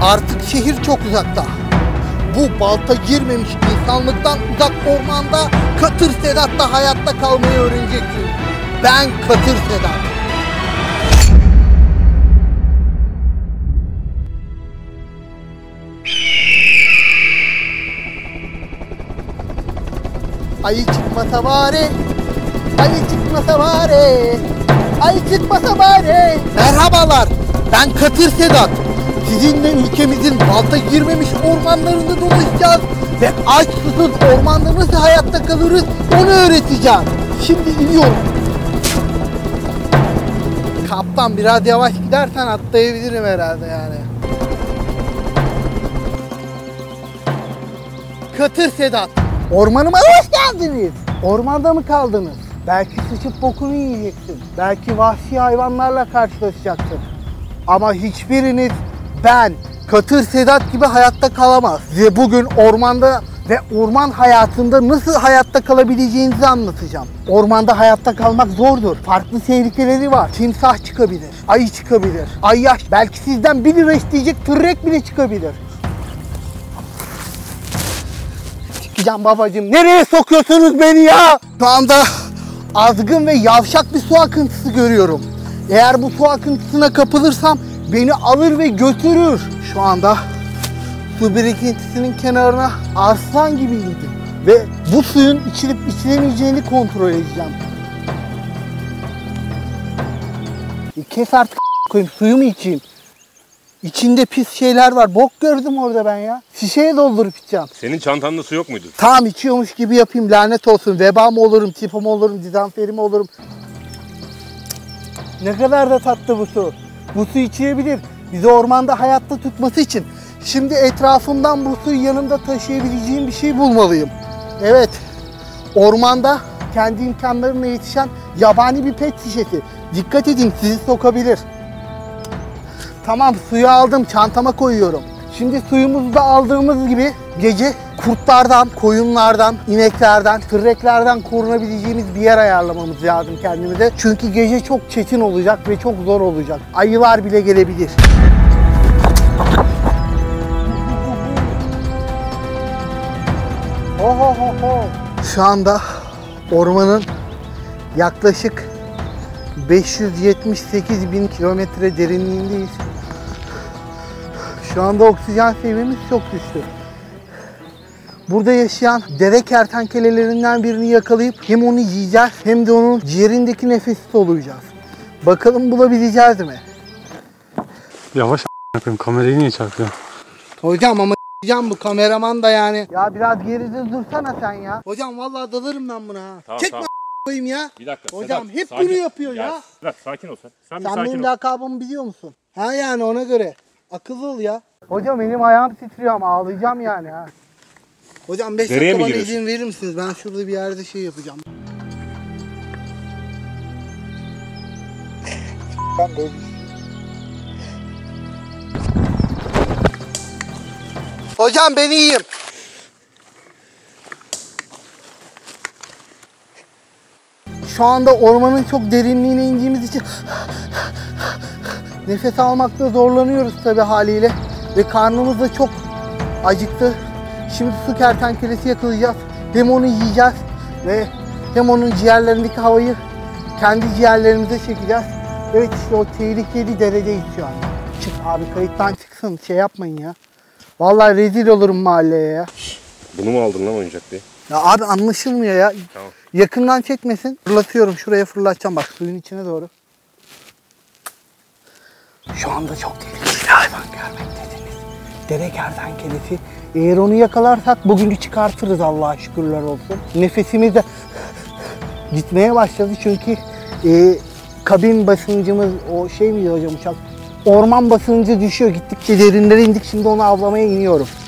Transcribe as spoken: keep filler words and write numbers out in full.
Artık şehir çok uzakta. Bu balta girmemiş insanlıktan uzak ormanda Katır Sedat'la hayatta kalmayı öğreneceksin. Ben Katır Sedat. Ayı çıkmasa bari, ayı çıkmasa bari, ayı çıkmasa bari. Merhabalar, ben Katır Sedat. Sizinle ülkemizin balta girmemiş ormanlarında dolaşacağız ve aç susuz ormanda nasıl hayatta kalırız onu öğreteceğim. Şimdi iniyorum. Kaptan biraz yavaş gidersen atlayabilirim herhalde yani. Katır Sedat. Ormanıma hoş geldiniz. Ormanda mı kaldınız? Belki sıçıp bokunu yiyeceksin. Belki vahşi hayvanlarla karşılaşacaksın. Ama hiçbiriniz ben Katır Sedat gibi hayatta kalamaz. Size bugün ormanda ve orman hayatında nasıl hayatta kalabileceğinizi anlatacağım. Ormanda hayatta kalmak zordur. Farklı tehlikeleri var. Timsah çıkabilir, ayı çıkabilir, ayyaş, belki sizden bir lira isteyecek tırrek bile çıkabilir. Çıkacağım babacığım. Nereye sokuyorsunuz beni ya? Şu anda azgın ve yavşak bir su akıntısı görüyorum. Eğer bu su akıntısına kapılırsam beni alır ve götürür. Şu anda su birikintisinin kenarına aslan gibi indim. Ve bu suyun içilip içilemeyeceğini kontrol edeceğim. E kes artık koyayım, suyu mu içeyim? İçinde pis şeyler var. Bok gördüm orada ben ya. Şişeye doldurup içeceğim. Senin çantanda su yok muydu? Tamam içiyormuş gibi yapayım. Lanet olsun. Veba mı olurum, tifo mu olurum, dizanferi mi olurum? Ne kadar da tatlı bu su. Bu su içilebilir. Bizi ormanda hayatta tutması için. Şimdi etrafımdan bu suyu yanımda taşıyabileceğim bir şey bulmalıyım. Evet. Ormanda kendi imkanlarına yetişen yabani bir pet şişesi. Dikkat edin, sizi sokabilir. Tamam, suyu aldım, çantama koyuyorum. Şimdi suyumuzu da aldığımız gibi gece kurtlardan, koyunlardan, ineklerden, tırreklerden korunabileceğimiz bir yer ayarlamamız lazım kendimize. Çünkü gece çok çetin olacak ve çok zor olacak. Ayılar bile gelebilir. Ho ho ho ho. Şu anda ormanın yaklaşık beş yüz yetmiş sekiz bin kilometre derinliğindeyiz. Şu anda oksijen seviyemiz çok düştü. Burada yaşayan dere kertenkelelerinden birini yakalayıp hem onu yiyeceğiz hem de onun ciğerindeki nefesi soluyacağız. Bakalım bulabileceğiz mi? Yavaş a**ayım, kamerayı niye çarpıyorsun? Hocam ama a**acağım bu kameraman da yani. Ya biraz geride dursana sen ya. Hocam vallahi dalarım ben buna ha. Tamam, Çekme tamam. koyayım ya. Bir dakika. Hocam Sedat, hep sakin. bunu yapıyor ya. ya. Sedat sakin ol sen. Sen, Sen bir sakin benim ol. lakabımı biliyor musun? Ha yani ona göre. Akıllı ol ya. Hocam benim ayağım titriyor ama ağlayacağım yani ha. Hocam beş dakika bana izin verir misiniz? Ben şurada bir yerde şey yapacağım. Ben de... Hocam ben iyiyim. Şu anda ormanın çok derinliğine indiğimiz için nefes almakta zorlanıyoruz tabii haliyle. Ve karnımız da çok acıktı. Şimdi su kertenkelesi yakalayacağız. Hem onu yiyeceğiz ve hem onun ciğerlerindeki havayı kendi ciğerlerimize çekeceğiz. Evet işte o tehlikeli deredeyiz şu an. Çık abi, kayıttan çıksın, şey yapmayın ya. Vallahi rezil olurum mahalleye ya. Bunu mu aldın lan oyuncak diye? Ya abi anlaşılmıyor ya. Tamam. Yakından çekmesin. Fırlatıyorum, şuraya fırlatacağım bak suyun içine doğru. Şu anda çok tehlikeli hayvan görmektesiniz. Dere kertenkelesi. Eğer onu yakalarsak bugünü çıkartırız, Allah'a şükürler olsun. Nefesimiz de gitmeye başladı çünkü e, kabin basıncımız, o şey miydi hocam uçak? Orman basıncı düşüyor. Gittikçe derinlere indik, şimdi onu avlamaya iniyorum.